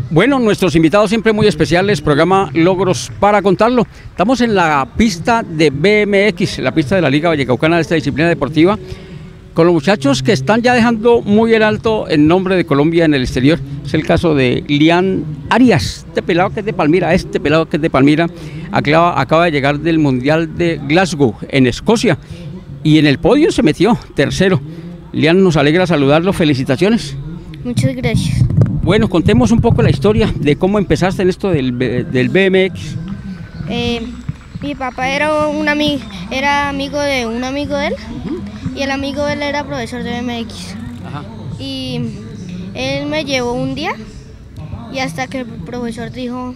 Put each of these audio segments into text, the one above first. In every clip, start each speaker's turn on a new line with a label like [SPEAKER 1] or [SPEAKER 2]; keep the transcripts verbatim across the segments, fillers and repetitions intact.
[SPEAKER 1] Bueno, nuestros invitados siempre muy especiales, programa Logros para Contarlo. Estamos en la pista de B M X, la pista de la Liga Vallecaucana de esta disciplina deportiva, con los muchachos que están ya dejando muy en alto el nombre de Colombia en el exterior. Es el caso de Lian Arias, este pelado que es de Palmira, este pelado que es de Palmira, acaba, acaba de llegar del Mundial de Glasgow, en Escocia, y en el podio se metió tercero. Lian, nos alegra saludarlo, felicitaciones.
[SPEAKER 2] Muchas gracias.
[SPEAKER 1] Bueno, contemos un poco la historia de cómo empezaste en esto del, del B M X.
[SPEAKER 2] Eh, mi papá era, un ami era amigo de un amigo de él, uh-huh. y el amigo de él era profesor de B M X. Ajá. Y él me llevó un día y hasta que el profesor dijo,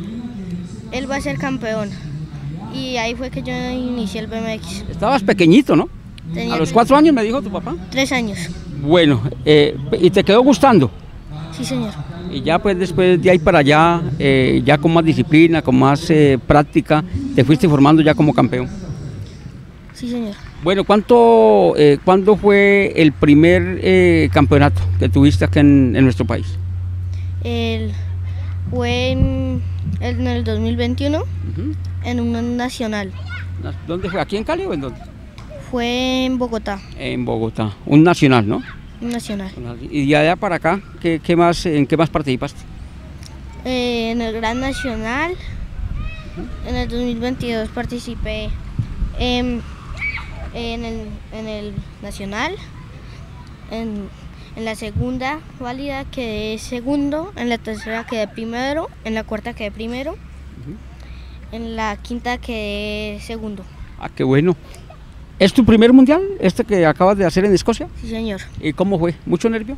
[SPEAKER 2] él va a ser campeón. Y ahí fue que yo inicié el B M X.
[SPEAKER 1] Estabas pequeñito, ¿no?
[SPEAKER 2] Tenía
[SPEAKER 1] ¿A los cuatro años me dijo tu papá?
[SPEAKER 2] Tres años.
[SPEAKER 1] Bueno, eh, ¿y te quedó gustando?
[SPEAKER 2] Sí, señor.
[SPEAKER 1] Y ya pues después de ahí para allá, eh, ya con más disciplina, con más eh, práctica, te fuiste formando ya como campeón.
[SPEAKER 2] Sí, señor.
[SPEAKER 1] Bueno, ¿cuánto, eh, ¿cuándo fue el primer eh, campeonato que tuviste aquí en, en nuestro país?
[SPEAKER 2] El, fue en, en el dos mil veintiuno, uh-huh. en un nacional.
[SPEAKER 1] ¿Dónde fue? ¿Aquí en Cali o en dónde?
[SPEAKER 2] Fue en Bogotá.
[SPEAKER 1] En Bogotá, un nacional, ¿no?
[SPEAKER 2] Nacional.
[SPEAKER 1] Y de allá para acá, ¿qué, qué más, ¿en qué más participaste?
[SPEAKER 2] Eh, en el Gran Nacional, uh-huh. en el dos mil veintidós participé en, en, el, en el Nacional, en, en la segunda válida quedé segundo, en la tercera quedé primero, en la cuarta quedé primero, uh-huh. en la quinta quedé segundo.
[SPEAKER 1] Ah, qué bueno. ¿Es tu primer mundial, este que acabas de hacer en Escocia?
[SPEAKER 2] Sí, señor.
[SPEAKER 1] ¿Y cómo fue? ¿Mucho nervio?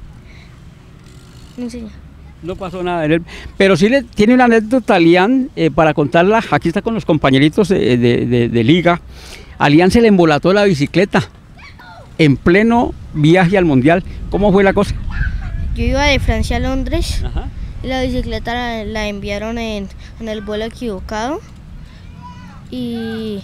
[SPEAKER 2] No, señor.
[SPEAKER 1] No pasó nada de nervio. Pero sí le, tiene una anécdota, Lian, eh, para contarla. Aquí está con los compañeritos de, de, de, de liga. A Lian se le embolató la bicicleta en pleno viaje al mundial. ¿Cómo fue la cosa?
[SPEAKER 2] Yo iba de Francia a Londres. Ajá. Y la bicicleta la, la enviaron en, en el vuelo equivocado. Y...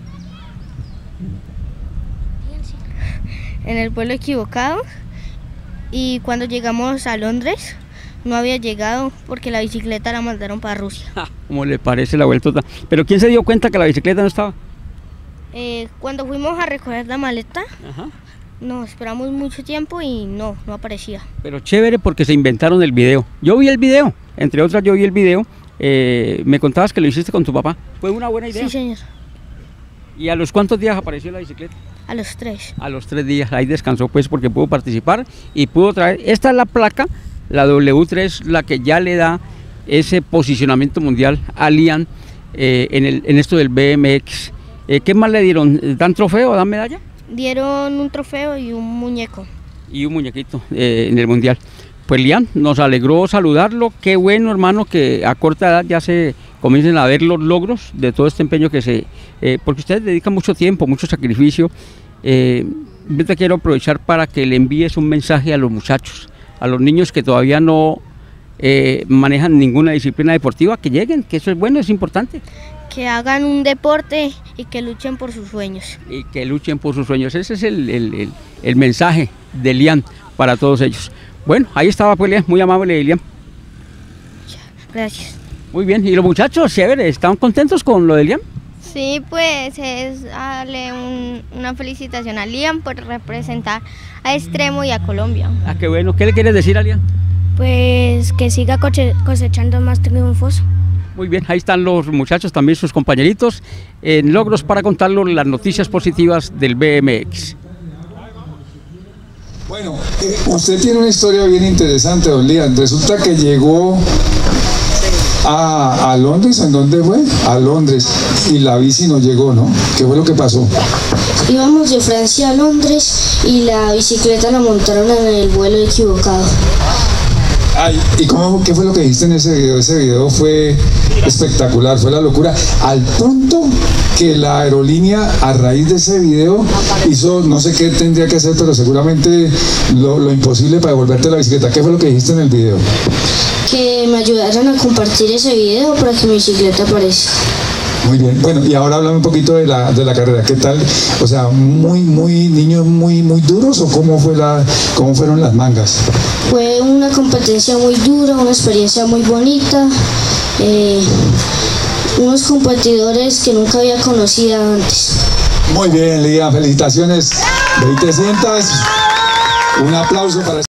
[SPEAKER 2] en el vuelo equivocado, y cuando llegamos a Londres no había llegado porque la bicicleta la mandaron para Rusia.
[SPEAKER 1] ¿Cómo le parece la vueltota? ¿Pero quién se dio cuenta que la bicicleta no estaba?
[SPEAKER 2] Eh, cuando fuimos a recoger la maleta, ajá. nos esperamos mucho tiempo y no, no aparecía.
[SPEAKER 1] Pero chévere porque se inventaron el video. Yo vi el video, entre otras yo vi el video. Eh, me contabas que lo hiciste con tu papá. ¿Fue una buena idea?
[SPEAKER 2] Sí, señor.
[SPEAKER 1] ¿Y a los cuántos días apareció la bicicleta?
[SPEAKER 2] A los tres.
[SPEAKER 1] A los tres días, ahí descansó pues porque pudo participar y pudo traer, esta es la placa, la W tres, la que ya le da ese posicionamiento mundial a Lian eh, en, el, en esto del B M X. Eh, ¿Qué más le dieron? ¿Dan trofeo, dan medalla?
[SPEAKER 2] Dieron un trofeo y un muñeco.
[SPEAKER 1] Y un muñequito eh, en el mundial. Pues Lian, nos alegró saludarlo, qué bueno hermano que a corta edad ya se comiencen a ver los logros de todo este empeño que se... Eh, porque ustedes dedican mucho tiempo, mucho sacrificio. Eh, yo te quiero aprovechar para que le envíes un mensaje a los muchachos, a los niños que todavía no eh, manejan ninguna disciplina deportiva, que lleguen, que eso es bueno, es importante.
[SPEAKER 2] Que hagan un deporte y que luchen por sus sueños.
[SPEAKER 1] Y que luchen por sus sueños, ese es el, el, el, el mensaje de Lian para todos ellos. Bueno, ahí estaba pues Lian, muy amable Lian.
[SPEAKER 2] Gracias.
[SPEAKER 1] Muy bien, ¿y los muchachos, chévere, están contentos con lo de Lian?
[SPEAKER 2] Sí, pues es darle un, una felicitación a Lian por representar a Extremo y a Colombia.
[SPEAKER 1] Ah, qué bueno, ¿qué le quieres decir a Lian?
[SPEAKER 2] Pues que siga cosechando más triunfos.
[SPEAKER 1] Muy bien, ahí están los muchachos, también sus compañeritos, en Logros para contarles las noticias positivas del B M X.
[SPEAKER 3] Bueno, eh, usted tiene una historia bien interesante, don Lian. Resulta que llegó a, a Londres, ¿en dónde fue? A Londres, y la bici no llegó, ¿no? ¿Qué fue lo que pasó?
[SPEAKER 4] Íbamos de Francia a Londres y la bicicleta la montaron en el vuelo equivocado.
[SPEAKER 3] Ay, ¿y cómo, qué fue lo que dijiste en ese video? Ese video fue espectacular, fue la locura, al punto que la aerolínea a raíz de ese video hizo, no sé qué tendría que hacer, pero seguramente lo, lo imposible para devolverte la bicicleta. ¿Qué fue lo que dijiste en el video?
[SPEAKER 4] Que me ayudaran a compartir ese video para que mi bicicleta aparezca.
[SPEAKER 3] Muy bien, bueno, y ahora háblame un poquito de la, de la carrera, ¿qué tal? O sea, muy, muy, niños muy, muy duros, ¿o cómo fue la, cómo fueron las mangas?
[SPEAKER 4] Fue una competencia muy dura, una experiencia muy bonita, eh, unos competidores que nunca había conocido antes.
[SPEAKER 3] Muy bien, Lía, felicitaciones. Ahí te sientas. Un aplauso para